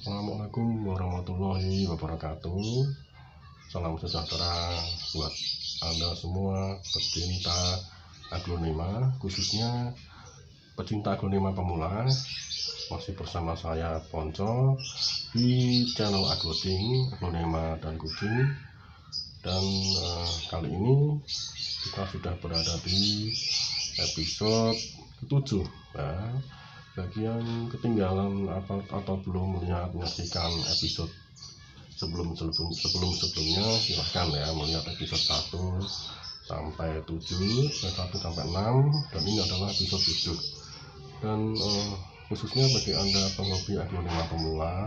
Assalamualaikum warahmatullahi wabarakatuh. Salam sejahtera buat Anda semua pecinta aglonema, khususnya pecinta aglonema pemula. Masih bersama saya Ponco di channel aglonema dan kucing. Dan kali ini kita sudah berada di episode ke-7 ya. Bagi yang ketinggalan atau belum menyaksikan episode sebelumnya, silahkan ya melihat episode 1 sampai 7, 1 sampai 6, dan ini adalah episode 7. Dan khususnya bagi Anda penghobi aglonema pemula,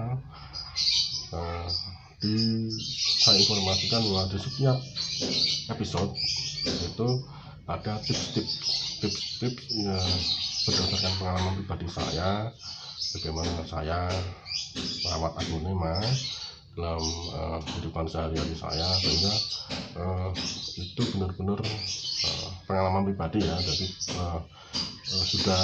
saya informasikan bahwa di setiap episode itu ada tips ya, berdasarkan pengalaman pribadi saya, bagaimana saya merawat aglonema dalam kehidupan sehari-hari saya, sehingga itu benar-benar pengalaman pribadi ya. Jadi sudah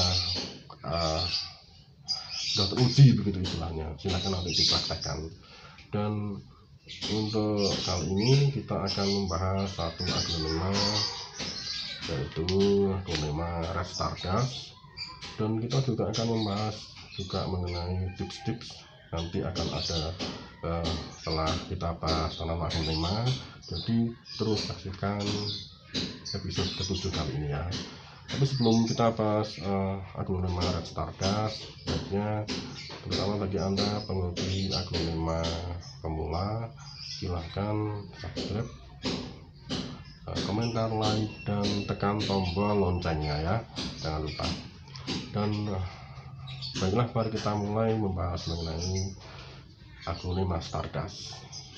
teruji begitu istilahnya. Silakan nanti dipraktekkan. Dan untuk kali ini kita akan membahas satu aglonema, yaitu aglonema Red Stardust. Dan kita juga akan membahas juga mengenai tips-tips. Nanti akan ada setelah kita bahas tanaman aglonema. Jadi terus saksikan episode ke-7 kali ini ya. Tapi sebelum kita bahas aglonema Red Stardust, sebaiknya terutama bagi Anda penghobi aglonema pemula, silahkan subscribe, komentar, like, dan tekan tombol loncengnya ya, jangan lupa. Dan baiklah, mari kita mulai membahas mengenai aglonema Stardust.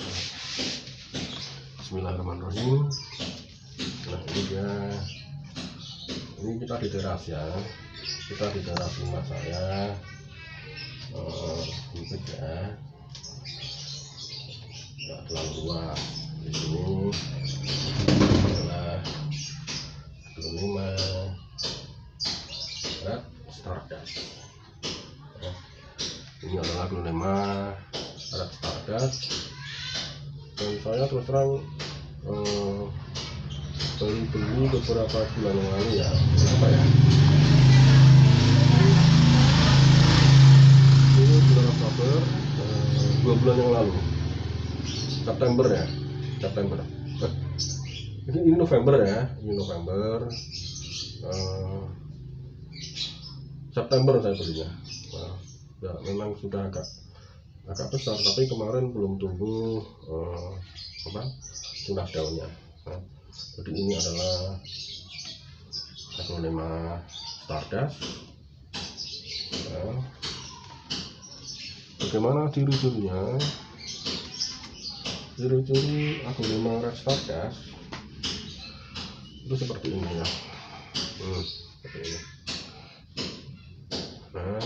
Bismillahirrahmanirrahim. Nah, ini kita di teras ya, kita di teras rumah saya. Sempit ya, nggak terlalu luas. Di sini adalah aglonema Red Stardust. Ini adalah aglonema Red Stardust, dan saya terus terang beli beberapa bulan yang lalu ya. Berapa ya? Ini bulan Oktober, 2 bulan yang lalu, September ya, September. Ini November ya, ini November. September saya belinya. Nah, ya memang sudah agak besar, tapi kemarin belum tumbuh tunas daunnya. Nah, jadi ini adalah aglonema Stardust. Nah, bagaimana ciri-cirinya? Ciri-ciri aglonema Red Stardust itu seperti ini ya. Seperti ini. Nah,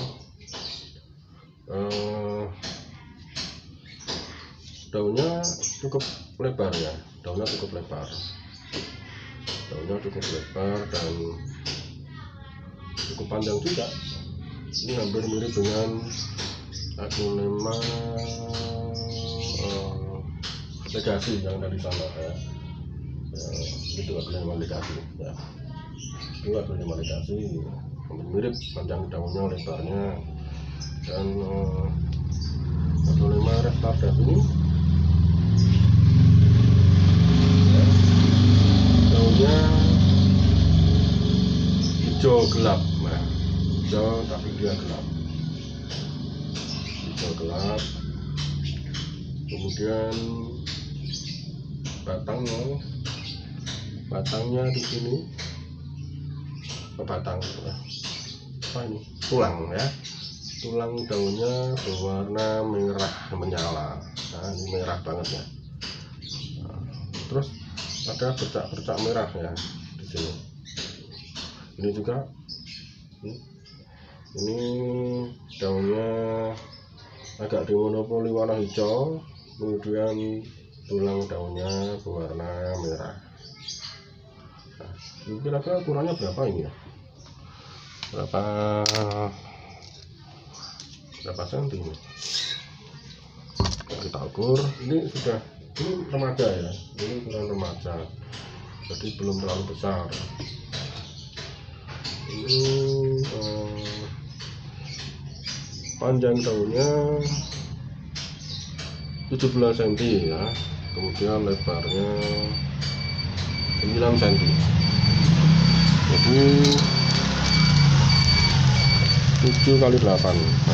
daunnya cukup lebar ya, daunnya cukup lebar dan cukup panjang juga. Ini hampir mirip dengan aglonema legasi yang dari sana ya. Itu aglonema legasi ya. Itu aglonema legasi, hampir mirip panjang daunnya, lebarnya. Dan aglonema Red Stardust ini ya, daunnya hijau gelap, nah, hijau tapi dia gelap, hijau gelap. Kemudian batangnya di sini, batang apa ini, tulang ya, tulang daunnya berwarna merah menyala. Nah, ini merah banget ya. Nah, terus ada bercak-bercak merah ya di sini. Ini juga, ini daunnya agak dimonopoli warna hijau, kemudian tulang daunnya berwarna merah. Nah, kira-kira ukurannya berapa ini ya? Berapa senti ini? kita ukur. Ini remaja ya, ini ukuran remaja, jadi belum terlalu besar. Ini panjang daunnya 17 cm ya, kemudian lebarnya 9 cm, jadi 7 kali 8.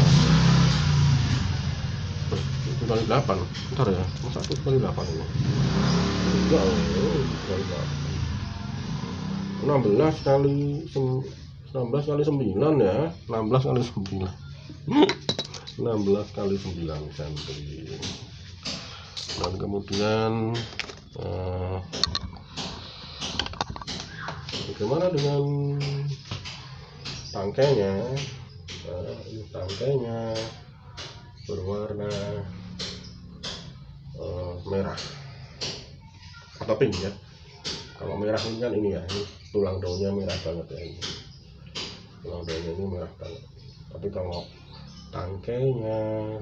7 kali 8, bentar ya, masa 7 kali 8 ini? Enggak, 16 kali 9 ya, 16 kali 9 16 kali 9 cm. Dan kemudian bagaimana dengan tangkainya? Ini tangkainya berwarna merah atau pink ya. Kalau merah ini kan ini ya, ini tulang daunnya merah banget ya, ini tulang daunnya ini merah banget. Tapi kalau tangkainya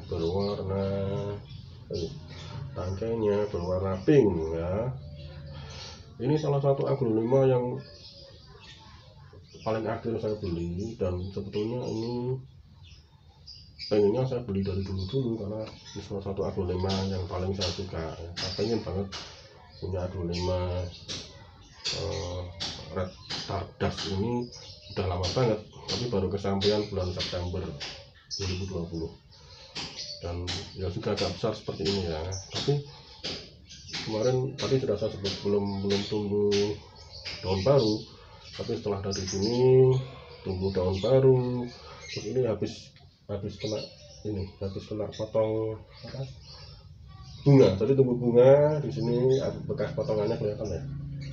berwarna pink ya, ini salah satu aglonema yang paling akhir saya beli, dan sebetulnya ini pengennya saya beli dari dulu karena ini salah satu aglonema yang paling saya suka. Saya pengen banget punya aglonema Red Stardust ini, udah lama banget, tapi baru kesampaian bulan September 2020, dan ya juga agak besar seperti ini ya. Tapi kemarin tadi sudah saya sebut belum tumbuh daun baru, tapi setelah dari sini tumbuh daun baru. Terus ini habis kena potong bunga, jadi tumbuh bunga di sini, bekas potongannya kelihatan ya,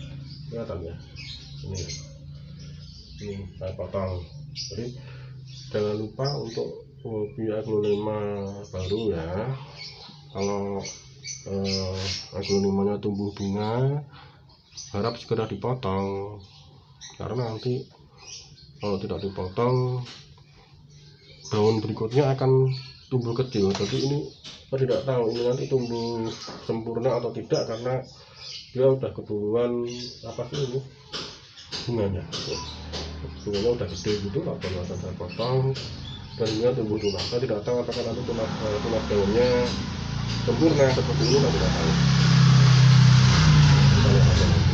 ini saya potong. Jadi jangan lupa untuk hobi aglonema baru ya, kalau aglonemanya tumbuh bunga harap segera dipotong, karena nanti kalau tidak dipotong daun berikutnya akan tumbuh kecil. Jadi ini saya tidak tahu ini nanti tumbuh sempurna atau tidak, karena dia udah kebuluan ini bunganya udah gede gitu, atau saya potong dan dia tumbuh tunas. Saya tidak tahu apakah nanti tunas daunnya sempurna seperti ini, saya tidak tahu. Kita lihat aja nanti.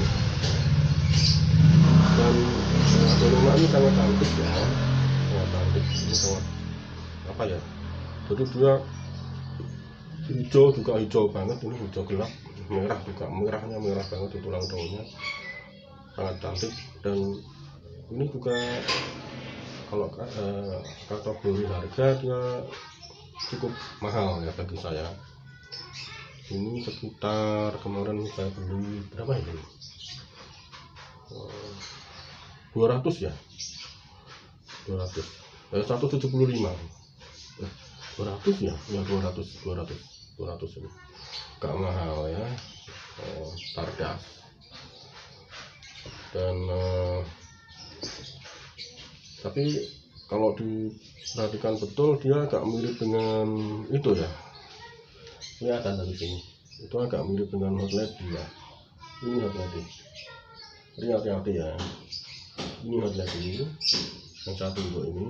Dan aglonema ini sangat cantik ya, sangat cantik. Ini sangat jadi dia hijau juga hijau banget, ini hijau gelap, merah juga, merahnya merah banget di tulang daunnya, sangat cantik. Dan ini juga kalau kategori harga dia cukup mahal ya bagi saya. Ini sekitar kemarin saya beli berapa ini? 200 ya, 175. 200 ya, 200 ini gak mahal ya. Stardust. Dan tapi kalau diperhatikan betul dia agak mirip dengan itu ya, kelihatan dari sini itu agak mirip dengan hot lady ya. Ini hot lady, jadi hati-hati ya, ini hot lady yang satu untuk ini.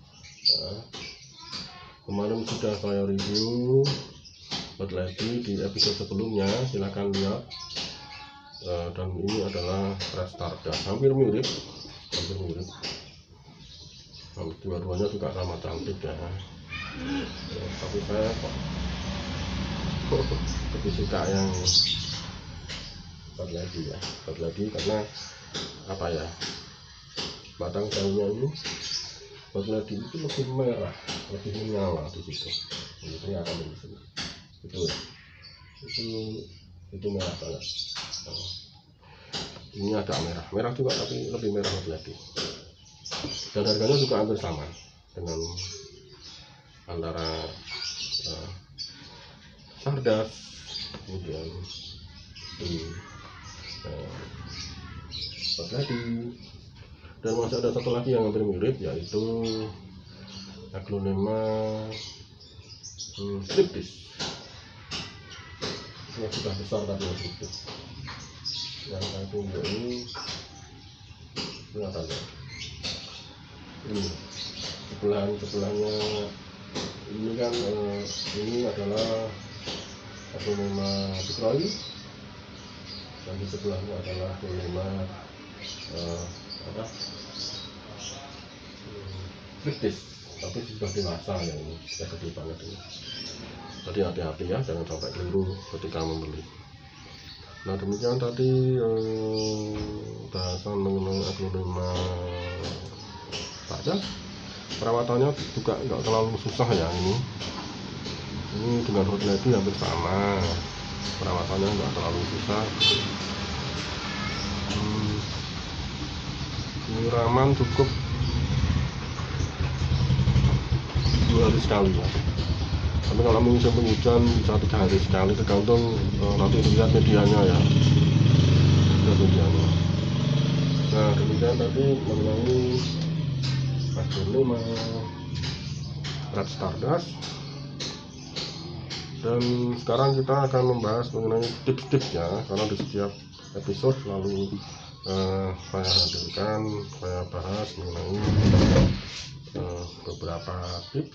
Kemarin sudah saya review hot lady di episode sebelumnya, silahkan lihat. Dan ini adalah Red Stardust, hampir mirip. Dua-duanya juga sama cantik ya. Tapi saya kok lebih suka yang hot lady karena batang daunnya ini hot lady itu lebih merah, lebih menyala di situ. Ini kelihatan di sini. Itu merah banget. Ini agak merah juga, tapi lebih merah hot lady. Dan harganya juga hampir sama dengan antara Stardust, kemudian hot lady. Dan masih ada satu lagi yang hampir mirip, yaitu aglonema striptis. yang sudah besar tapi yang sedikit. Yang saya tunjuk ini saja. Ini sebelahnya ini kan ini adalah aglonema Bikroy, dan di sebelahnya adalah aglonema British, tapi sudah dewasa ya, ini sudah gede banget ini. Jadi hati-hati ya, jangan sampai keliru ketika membeli. Nah demikian tadi bahasan mengenai aglonema saja. Perawatannya juga nggak terlalu susah ya, ini dengan hot lady hampir sama, perawatannya nggak terlalu susah. Penyiraman cukup 2 hari sekali ya, tapi kalau musim penghujan bisa 3 hari sekali, tergantung nanti lihat medianya ya, medianya. Nah demikian tadi mengenai aglonema Red Stardust, dan sekarang kita akan membahas mengenai tips-tipsnya, karena di setiap episode selalu saya hadirkan, saya bahas mengenai beberapa tips.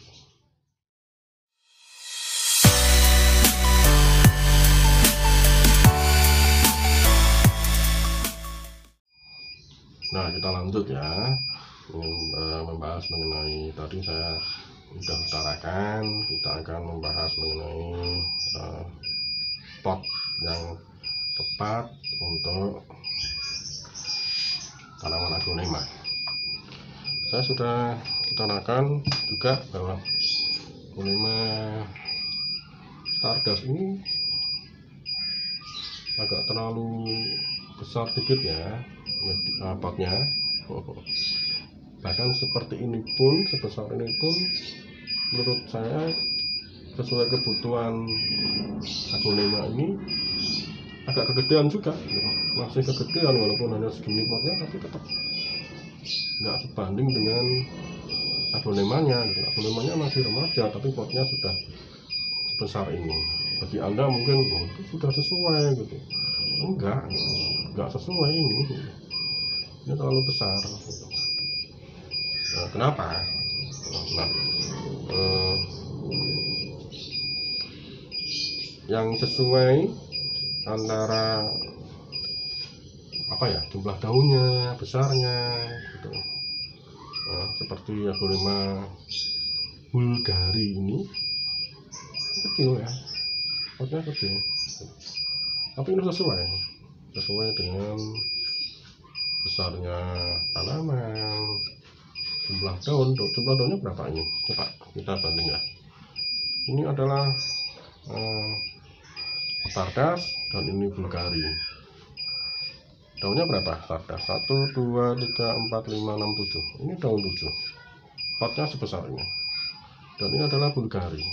Nah kita lanjut ya, membahas mengenai tadi saya sudah utarakan, kita akan membahas mengenai pot yang tepat untuk tanaman aglonema. Saya sudah utarakan juga bahwa aglonema Stardust ini agak terlalu besar dikit ya potnya. Bahkan seperti ini pun, sebesar ini pun menurut saya sesuai kebutuhan aglonema ini agak kegedean juga, masih kegedean walaupun hanya segini potnya, tapi tetap nggak sebanding dengan aglonemanya gitu. Aglonemanya masih remaja tapi potnya sudah besar ini. Bagi Anda mungkin itu sudah sesuai gitu, enggak sesuai ini terlalu besar gitu. Nah, kenapa? Yang sesuai antara jumlah daunnya, besarnya gitu. Seperti aglonema Bulgari ini kecil ya, potnya kecil, tapi ini sesuai dengan besarnya tanaman, jumlah daunnya berapa ini? Coba kita banding ya. Ini adalah Stardust dan ini Bulgari. Daunnya berapa Stardust? 1, 2, 3, 4, 5, 6, 7. Ini daun 7. Potnya sebesar ini. Dan ini adalah Bulgari.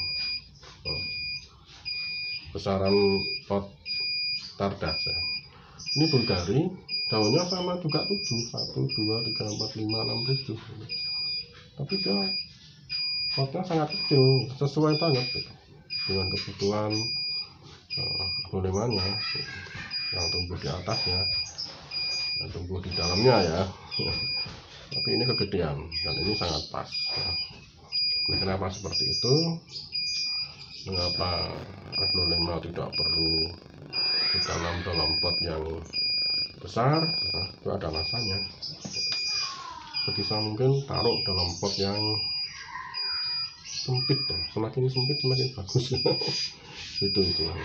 Besaran pot Stardust ya. Ini Bulgari, daunnya sama juga 7. 1, 2, 3, 4, 5, 6, 7. Tapi dia potnya sangat kecil, sesuai banget gitu dengan kebutuhan aglonemanya yang tumbuh di atasnya, yang tumbuh di dalamnya ya. Tapi ini kegedean dan ini sangat pas. Nah, kenapa seperti itu? Mengapa aglonema tidak perlu ditanam dalam pot yang besar? Nah, itu ada alasannya. Sebisa mungkin taruh dalam pot yang sempit ya. Semakin sempit semakin bagus. itu.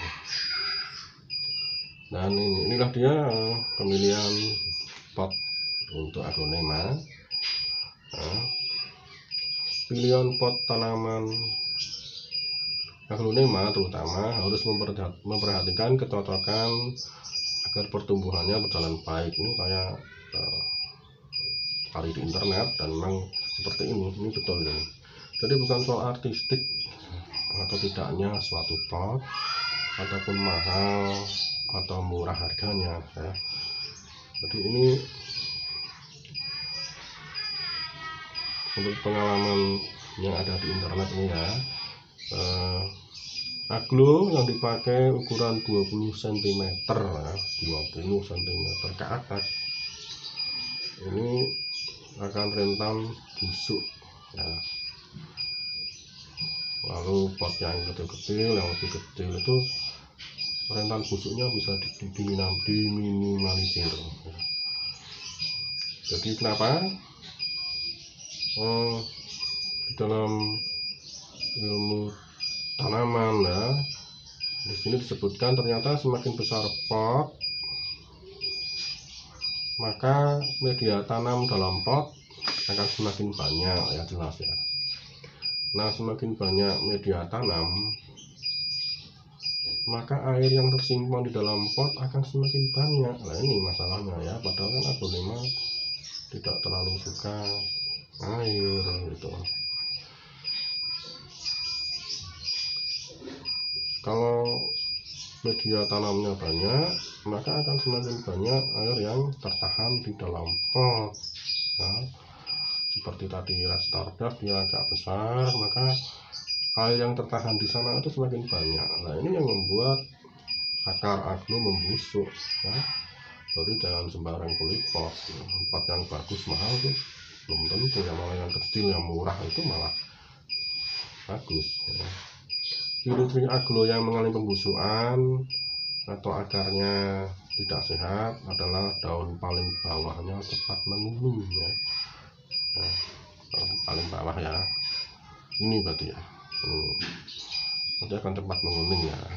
Dan inilah dia pemilihan pot untuk aglonema. Pilihan pot tanaman aglonema terutama harus memperhatikan kecocokan agar pertumbuhannya berjalan baik. Ini saya cari di internet dan memang seperti ini betul ini. Jadi bukan soal artistik atau tidaknya suatu pot ataupun mahal atau murah harganya ya. Jadi ini untuk pengalaman yang ada di internet ini ya, Aglo yang dipakai ukuran 20 cm ya, 20 cm ke atas ini akan rentan busuk ya. Lalu pot yang kecil-kecil, yang lebih kecil itu rentan busuknya bisa diminimalisir ya. Jadi kenapa di dalam ilmu tanaman ya, di sini disebutkan ternyata semakin besar pot maka media tanam dalam pot akan semakin banyak ya, jelas ya. Nah, semakin banyak media tanam maka air yang tersimpan di dalam pot akan semakin banyak. Nah, ini masalahnya ya, padahal kan aglonema tidak terlalu suka air gitu. Kalau media tanamnya banyak maka akan semakin banyak air yang tertahan di dalam pot ya. Seperti tadi red stardust dia agak besar, maka air yang tertahan di sana itu semakin banyak. Nah, ini yang membuat akar aglo membusuk ya. Jadi jangan sembarang beli pot yang bagus mahal tuh belum tentu ya, malah yang kecil yang murah itu malah bagus ya. Ciri-ciri aglo yang mengalami pembusukan atau akarnya tidak sehat adalah daun paling bawahnya cepat menguning ya. Nah, paling bawah ya, ini berarti ya, nanti akan cepat menguning ya.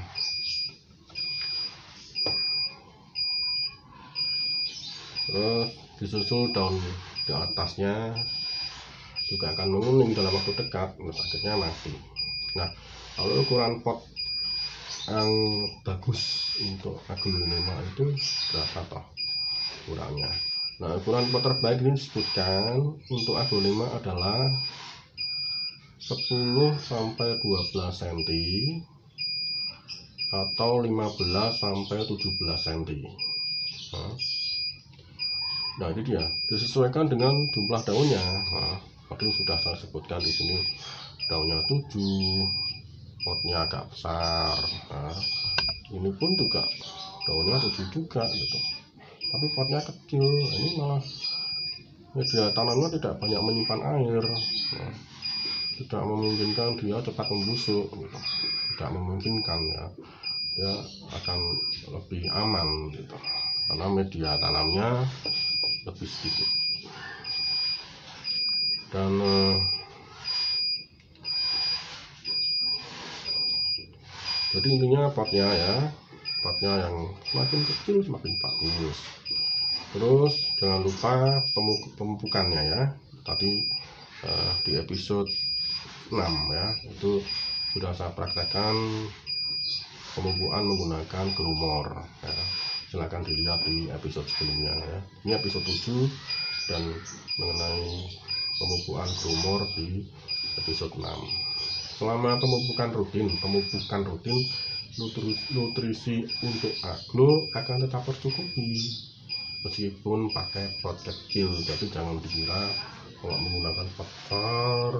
Terus disusul daun di atasnya juga akan menguning dalam waktu dekat, akhirnya mati. Nah, kalau ukuran pot yang bagus untuk aglonema itu berapa toh ukurannya? Nah, ukuran pot terbaik ini disebutkan untuk aglonema adalah 10 sampai 12 cm atau 15 sampai 17 cm. Nah, ini dia disesuaikan dengan jumlah daunnya. Nah, tadi sudah saya sebutkan di sini daunnya 7, potnya agak besar. Nah, ini pun juga daunnya 7 juga gitu, tapi potnya kecil. Ini malah media tanamnya tidak banyak menyimpan air. Nah, tidak memungkinkan dia cepat membusuk gitu. Tidak memungkinkan ya, dia akan lebih aman gitu karena media tanamnya lebih sedikit. Dan jadi intinya potnya yang semakin kecil semakin bagus. Terus jangan lupa pemupukannya ya, tadi di episode 6 ya, itu sudah saya praktekkan pemupukan menggunakan grumor ya. Silahkan dilihat di episode sebelumnya ya. Ini episode 7 dan mengenai pemupukan grumor di episode 6. Selama pemupukan rutin nutrisi untuk aglo akan tetap tercukupi meskipun pakai pot kecil. Jadi jangan dikira kalau menggunakan pot besar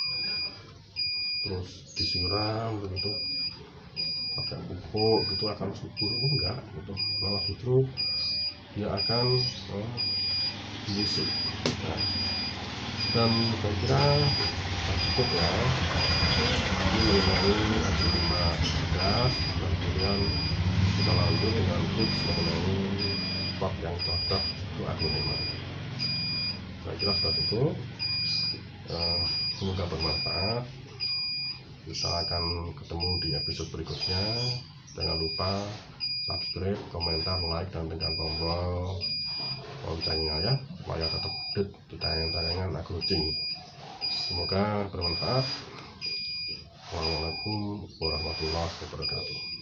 terus disiram begitu pakai pupuk gitu akan subur, enggak gitu, malah justru dia akan busuk. Nah, dan saya kira cukup ya ini mengenai aglonema gas, dan kemudian kita lanjut dengan tips mengenai pot yang cocok untuk aglonema. Saya kira sudah cukup. Semoga bermanfaat. Kita akan ketemu di episode berikutnya. Jangan lupa subscribe, komentar, like, dan tekan tombol loncengnya ya, supaya tetap update di tayangan-tayangan agrocing. Semoga bermanfaat. Wassalamualaikum warahmatullahi wabarakatuh.